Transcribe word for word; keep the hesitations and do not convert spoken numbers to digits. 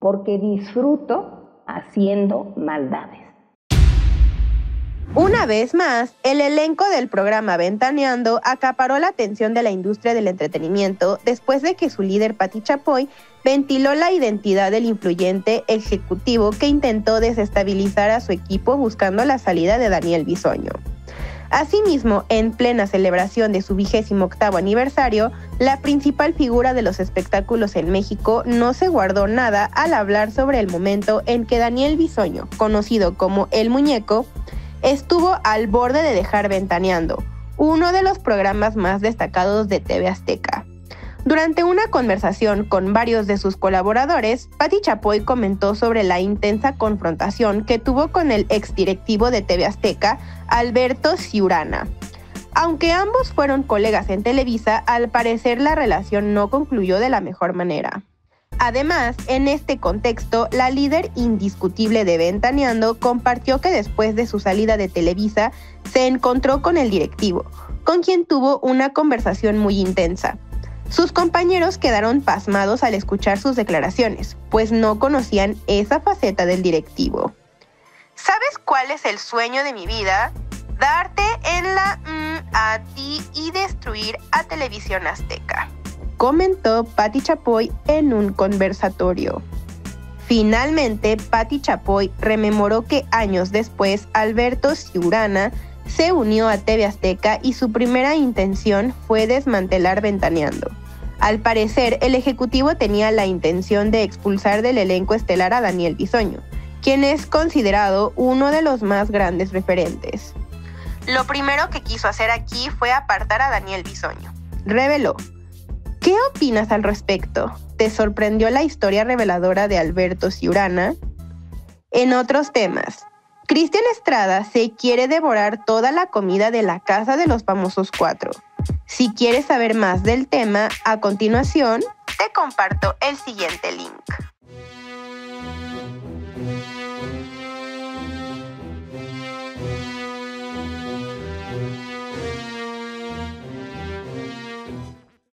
porque disfruto haciendo maldades. Una vez más, el elenco del programa Ventaneando acaparó la atención de la industria del entretenimiento después de que su líder Pati Chapoy ventiló la identidad del influyente ejecutivo que intentó desestabilizar a su equipo buscando la salida de Daniel Bisoño. Asimismo, en plena celebración de su vigésimo octavo aniversario, la principal figura de los espectáculos en México no se guardó nada al hablar sobre el momento en que Daniel Bisoño, conocido como El Muñeco, estuvo al borde de dejar Ventaneando, uno de los programas más destacados de T V Azteca. Durante una conversación con varios de sus colaboradores, Pati Chapoy comentó sobre la intensa confrontación que tuvo con el exdirectivo de T V Azteca, Alberto Ciurana. Aunque ambos fueron colegas en Televisa, al parecer la relación no concluyó de la mejor manera. Además, en este contexto, la líder indiscutible de Ventaneando compartió que después de su salida de Televisa, se encontró con el directivo, con quien tuvo una conversación muy intensa. Sus compañeros quedaron pasmados al escuchar sus declaraciones, pues no conocían esa faceta del directivo. ¿Sabes cuál es el sueño de mi vida? Darte en la mm, a ti y destruir a Televisión Azteca, comentó Pati Chapoy en un conversatorio. Finalmente, Pati Chapoy rememoró que años después Alberto Ciurana se unió a T V Azteca y su primera intención fue desmantelar Ventaneando. Al parecer, el ejecutivo tenía la intención de expulsar del elenco estelar a Daniel Bisoño, quien es considerado uno de los más grandes referentes. Lo primero que quiso hacer aquí fue apartar a Daniel Bisoño, reveló. ¿Qué opinas al respecto? ¿Te sorprendió la historia reveladora de Alberto Ciurana? En otros temas, Cristian Estrada se quiere devorar toda la comida de la Casa de los Famosos Cuatro. Si quieres saber más del tema, a continuación te comparto el siguiente link.